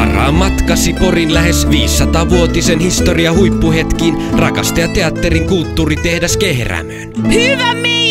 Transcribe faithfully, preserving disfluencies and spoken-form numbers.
Varaa matkasi Porin lähes viisisataa-vuotisen historia huippuhetkiin Rakastajateatterin kulttuuritehdas Kehrämöön. Hyvä Meijo!